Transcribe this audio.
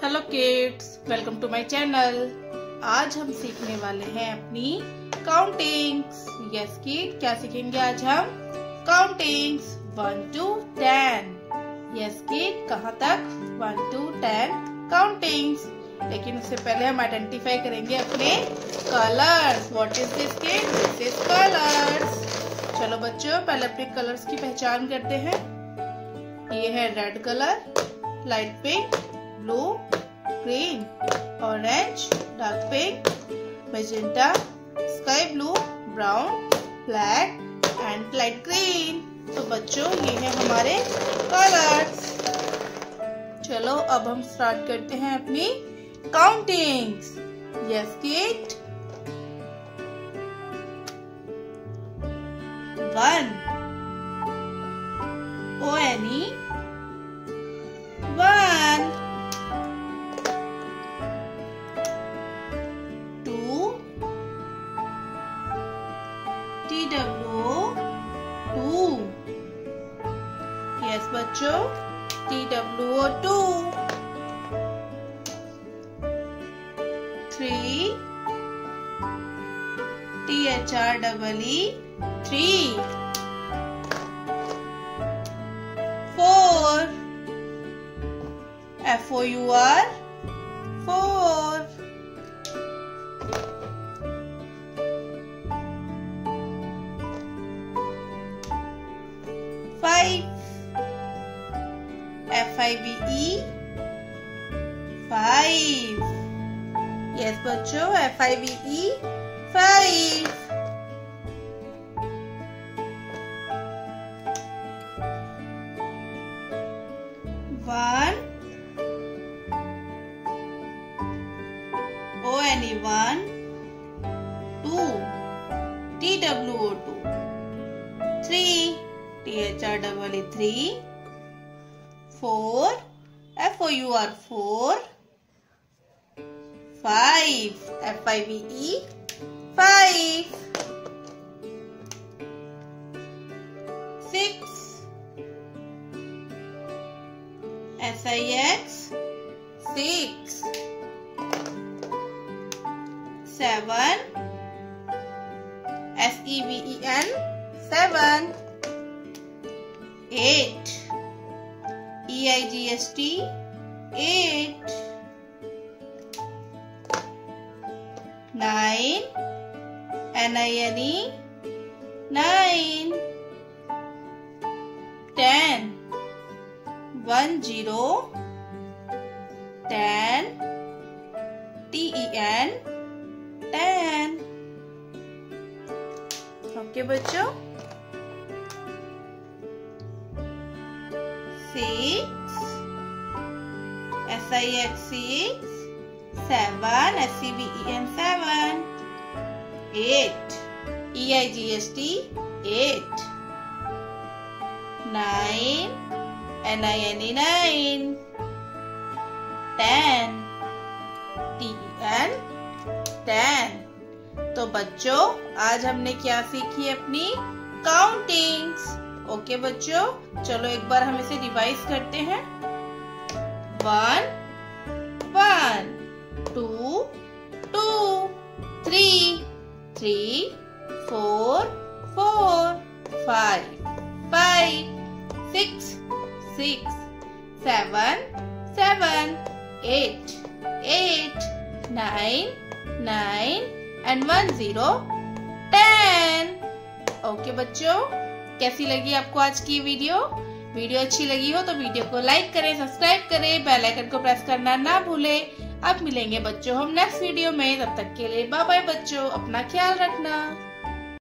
Hello kids, welcome to my channel. आज हम सीखने वाले हैं अपनी काउंटिंग्स। यस किड, क्या सीखेंगे आज हम? Countings 1 to 10। यस किड, कहाँ तक? 1 to 10 काउंटिंग्स। लेकिन उससे पहले हम आइडेंटिफाई करेंगे अपने colours. What is this kid? This is colours. चलो बच्चों, पहले अपने कलर्स की पहचान करते हैं। ये है red colour, light pink, blue, green, orange, dark pink, magenta, sky blue, brown, black and light green. तो बच्चों, ये है हमारे कलर्स। चलो अब हम स्टार्ट करते हैं अपनी countings. Yes kid. 1 O-N-E 1 2 T-W-O 2 yes बच्चों, T-W-O 2 3 T-H-R-E-E 3 4 F-O-U-R 4 5 F-I-V-E 5 yes बच्चों, F-I-V-E 5 1 O-N-E 1 2 T-W-O 2 3 T-H-R-E-E 3 4 F-O-U-R 4 5 F-I-V-E 5 6 S-I-X 6 7 S-E-V-E-N 7 8 E-I-G-H-T 8 9 N-I-N-E 9 10 1 0 10 T-E-N 10 okay बच्चों। 6 S-I-X 6 7 S-E-V-E-N 7 8 E-I-G-H-T 8 9 N-I-N-E 9 10 T-E-N 10। तो बच्चों, आज हमने क्या सीखी अपनी काउंटिंग्स। ओके बच्चों, चलो एक बार हम इसे रिवाइज करते हैं। 1 1 2 2 3 3 4 4 5 5 6 6 7 7 8 8 9 9 and 1 0 10। ओके बच्चों, कैसी लगी आपको आज की वीडियो? वीडियो अच्छी लगी हो तो वीडियो को लाइक करें, सब्सक्राइब करें, बेल आइकन को प्रेस करना ना भूलें। अब मिलेंगे बच्चों हम नेक्स्ट वीडियो में। तब तक के लिए बाय बाय बच्चों, अपना ख्याल रखना।